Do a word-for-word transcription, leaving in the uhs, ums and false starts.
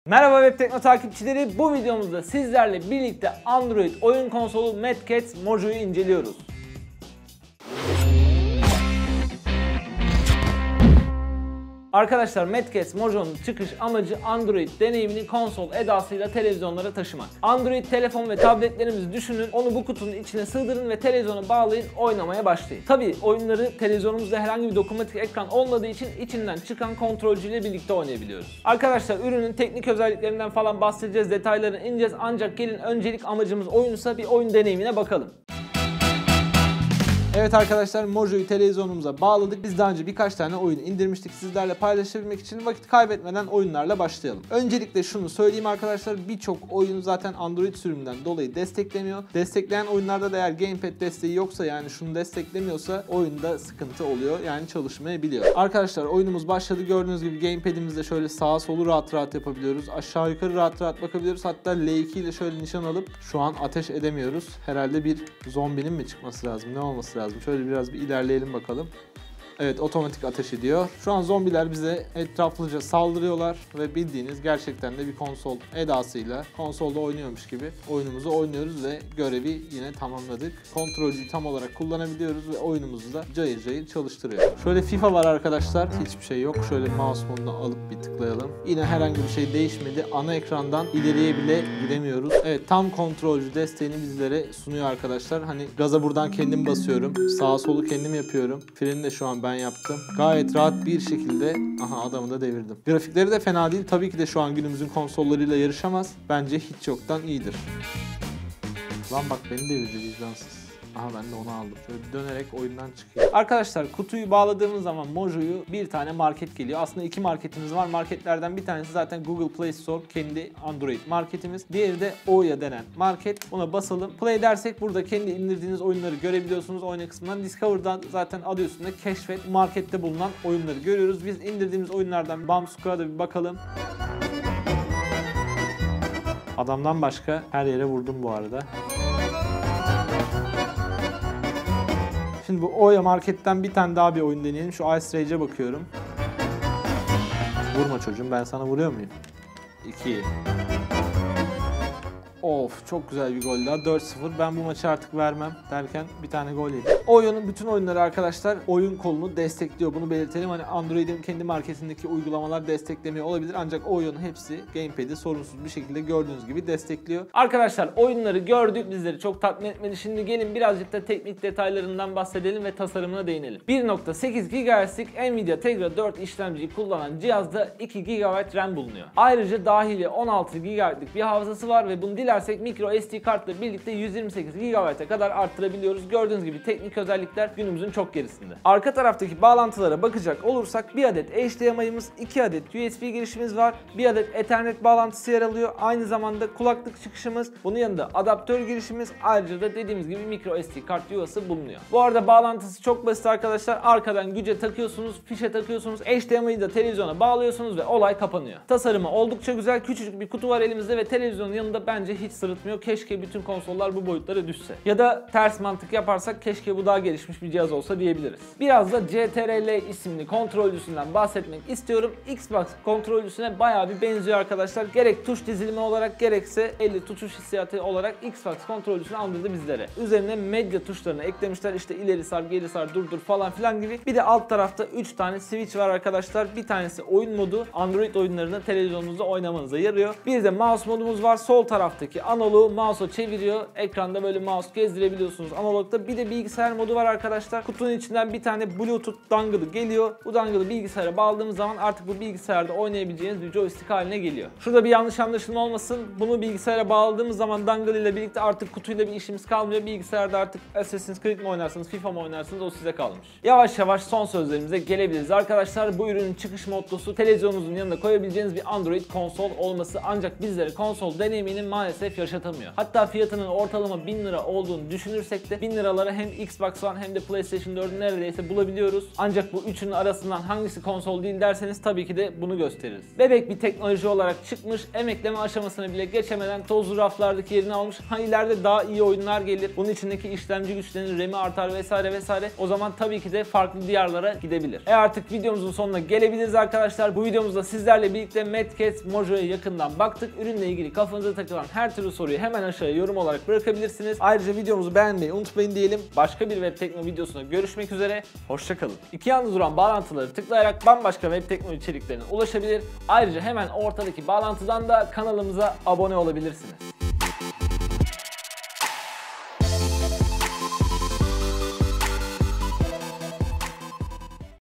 Merhaba Web Tekno takipçileri, bu videomuzda sizlerle birlikte Android oyun konsolu MadCat Mojo'yu inceliyoruz. Arkadaşlar, MadCat Mojo'nun çıkış amacı Android deneyimini konsol edasıyla televizyonlara taşımak. Android telefon ve tabletlerimizi düşünün, onu bu kutunun içine sığdırın ve televizyona bağlayın, oynamaya başlayın. Tabii oyunları televizyonumuzda herhangi bir dokunmatik ekran olmadığı için içinden çıkan kontrolcüyle birlikte oynayabiliyoruz. Arkadaşlar, ürünün teknik özelliklerinden falan bahsedeceğiz, detaylarını ineceğiz, ancak gelin öncelik amacımız oyunsa bir oyun deneyimine bakalım. Evet arkadaşlar, Mojo'yu televizyonumuza bağladık. Biz daha önce birkaç tane oyun indirmiştik. Sizlerle paylaşabilmek için vakit kaybetmeden oyunlarla başlayalım. Öncelikle şunu söyleyeyim arkadaşlar, birçok oyun zaten Android sürümünden dolayı desteklemiyor. Destekleyen oyunlarda da eğer Gamepad desteği yoksa, yani şunu desteklemiyorsa oyunda sıkıntı oluyor. Yani çalışmayabiliyor. Arkadaşlar, oyunumuz başladı. Gördüğünüz gibi Gamepad'imizde şöyle sağa solu rahat rahat yapabiliyoruz. Aşağı yukarı rahat rahat bakabiliyoruz. Hatta L iki ile şöyle nişan alıp şu an ateş edemiyoruz. Herhalde bir zombinin mi çıkması lazım? Ne olması lazım? Şöyle biraz bir ilerleyelim bakalım. Evet, otomatik ateş ediyor. Şu an zombiler bize etraflıca saldırıyorlar ve bildiğiniz gerçekten de bir konsol edasıyla konsolda oynuyormuş gibi oyunumuzu oynuyoruz ve görevi yine tamamladık. Kontrolcüyü tam olarak kullanabiliyoruz ve oyunumuzu da cayır cayır çalıştırıyor. Şöyle FIFA var arkadaşlar. Hiçbir şey yok. Şöyle mouse modunu alıp bir tıklayalım. Yine herhangi bir şey değişmedi. Ana ekrandan ileriye bile gidemiyoruz. Evet, tam kontrolcü desteğini bizlere sunuyor arkadaşlar. Hani gaza buradan kendim basıyorum. Sağa solu kendim yapıyorum. Freni de şu an ben yaptım. Gayet rahat bir şekilde aha adamı da devirdim. Grafikleri de fena değil. Tabii ki de şu an günümüzün konsollarıyla yarışamaz. Bence hiç yoktan iyidir. Lan bak, beni devirdi vicdansız. Aha, ben de onu aldım. Şöyle dönerek oyundan çıkıyor. Arkadaşlar, kutuyu bağladığımız zaman Mojo'yu bir tane market geliyor. Aslında iki marketimiz var. Marketlerden bir tanesi zaten Google Play Store, kendi Android marketimiz. Diğeri de Ouya denen market. Ona basalım. Play dersek burada kendi indirdiğiniz oyunları görebiliyorsunuz. Oyna kısmından Discover'dan zaten adı üstünde keşfet, markette bulunan oyunları görüyoruz. Biz indirdiğimiz oyunlardan Bam Squad'a bir bakalım. Adamdan başka her yere vurdum bu arada. Şimdi bu Ouya marketten bir tane daha bir oyun deneyelim. Şu Ice Rage'e bakıyorum. Vurma çocuğum, ben sana vuruyor muyum? iki. Of, çok güzel bir gol daha. dört sıfır. Ben bu maçı artık vermem derken bir tane gol yedim. Ouyanın bütün oyunları arkadaşlar oyun kolunu destekliyor. Bunu belirtelim. Hani Android'in kendi marketindeki uygulamalar desteklemiyor olabilir. Ancak Ouyanın hepsi Gamepad'i sorunsuz bir şekilde gördüğünüz gibi destekliyor. Arkadaşlar, oyunları gördük. Bizleri çok tatmin etmedi. Şimdi gelin birazcık da teknik detaylarından bahsedelim ve tasarımına değinelim. bir nokta sekiz gigahertz'lik Nvidia Tegra dört işlemciyi kullanan cihazda iki gigabayt RAM bulunuyor. Ayrıca dahili on altı gigabayt'lık bir hafızası var ve bunu dilersek micro S D kartla birlikte yüz yirmi sekiz gigabayt'a kadar arttırabiliyoruz. Gördüğünüz gibi teknik özellikler günümüzün çok gerisinde. Arka taraftaki bağlantılara bakacak olursak bir adet H D M I'ımız, iki adet U S B girişimiz var, bir adet Ethernet bağlantısı yer alıyor. Aynı zamanda kulaklık çıkışımız, bunun yanında adaptör girişimiz, ayrıca da dediğimiz gibi micro S D kart yuvası bulunuyor. Bu arada bağlantısı çok basit arkadaşlar. Arkadan güce takıyorsunuz, fişe takıyorsunuz, H D M I'yi de televizyona bağlıyorsunuz ve olay kapanıyor. Tasarımı oldukça güzel. Küçücük bir kutu var elimizde ve televizyonun yanında bence hiç sırıtmıyor. Keşke bütün konsollar bu boyutlara düşse. Ya da ters mantık yaparsak keşke bu daha gelişmiş bir cihaz olsa diyebiliriz. Biraz da C T R L isimli kontrolcüsünden bahsetmek istiyorum. Xbox kontrolcüsüne bayağı bir benziyor arkadaşlar. Gerek tuş dizilimi olarak gerekse elle tutuş hissiyatı olarak Xbox kontrolcüsünü andırdı bizlere. Üzerine medya tuşlarını eklemişler. İşte ileri sar, geri sar, durdur falan filan gibi. Bir de alt tarafta üç tane switch var arkadaşlar. Bir tanesi oyun modu. Android oyunlarını televizyonunuzda oynamanıza yarıyor. Bir de mouse modumuz var. Sol taraftaki analogu mouse'a çeviriyor. Ekranda böyle mouse gezdirebiliyorsunuz analogda. Bir de bilgisayar modu var arkadaşlar. Kutunun içinden bir tane Bluetooth dangle'ı geliyor. Bu dangle'ı bilgisayara bağladığımız zaman artık bu bilgisayarda oynayabileceğiniz bir joystick haline geliyor. Şurada bir yanlış anlaşılma olmasın. Bunu bilgisayara bağladığımız zaman dangle ile birlikte artık kutuyla bir işimiz kalmıyor. Bilgisayarda artık Assassin's Creed mi oynarsınız, FIFA mı oynarsınız, o size kalmış. Yavaş yavaş son sözlerimize gelebiliriz arkadaşlar. Bu ürünün çıkış mottosu televizyonunuzun yanında koyabileceğiniz bir Android konsol olması. Ancak bizlere konsol deneyimini maalesef maalesef yaşatamıyor. Hatta fiyatının ortalama bin lira olduğunu düşünürsek de bin liralara hem Xbox One hem de PlayStation dördü neredeyse bulabiliyoruz. Ancak bu üçünün arasından hangisi konsol değil derseniz tabii ki de bunu gösteririz. Bebek bir teknoloji olarak çıkmış, emekleme aşamasını bile geçemeden tozlu raflardaki yerini almış. Ha ileride daha iyi oyunlar gelir. Bunun içindeki işlemci güçlenir, RAM'i artar vesaire vesaire. O zaman tabii ki de farklı diyarlara gidebilir. E artık videomuzun sonuna gelebiliriz arkadaşlar. Bu videomuzda sizlerle birlikte Medcats Mojo'ya yakından baktık. Ürünle ilgili kafanıza takılan her türlü soruyu hemen aşağıya yorum olarak bırakabilirsiniz. Ayrıca videomuzu beğenmeyi unutmayın diyelim. Başka bir web teknoloji videosunda görüşmek üzere. Hoşça kalın. İki yanda duran bağlantıları tıklayarak bambaşka web teknoloji içeriklerine ulaşabilir. Ayrıca hemen ortadaki bağlantıdan da kanalımıza abone olabilirsiniz.